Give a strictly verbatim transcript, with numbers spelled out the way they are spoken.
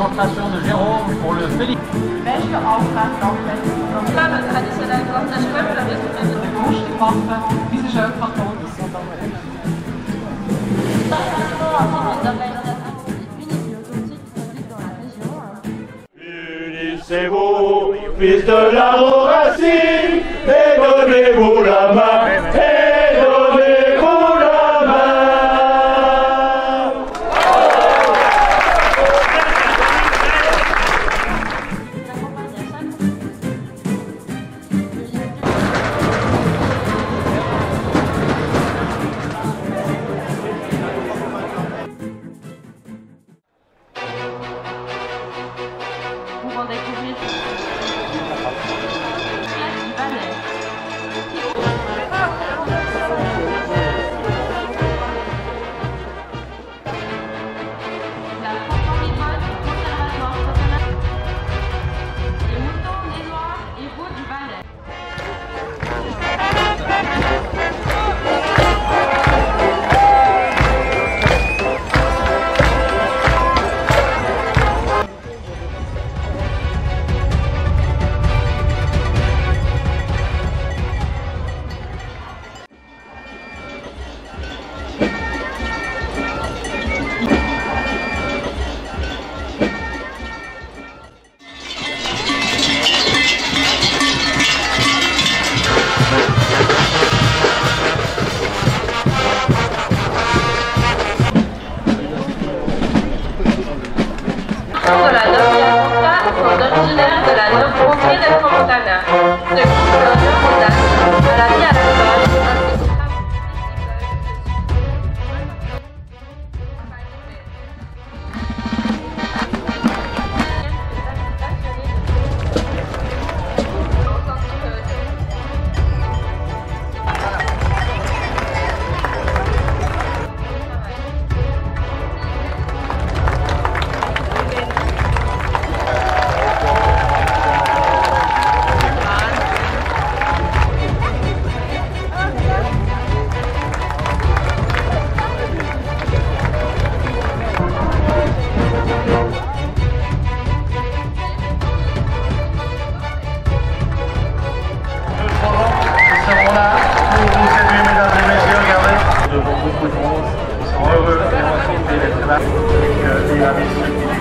démonstration de Jérôme pour le Félix. Welche Auftragslaufzeit Comme traditionnel portage web, la résumé de Kunstwaffe, physische Karton. Unissez-vous, fils de l'arbre racine, et donnez-vous la main, et donnez-vous la main. pour en découvrir du Valais. La Franches-Montagnes, conservatoire national, les moutons, les noirs et roux du Valais. De la noble sont originaires de la noble contrée des Franches Montagnes, de culture de montagne, de la vie à la plage, ainsi que seront là pour vous séduire, mesdames et messieurs. Regardez, devant beaucoup de monde, ils sont heureux de retrouver les classes avec des amis.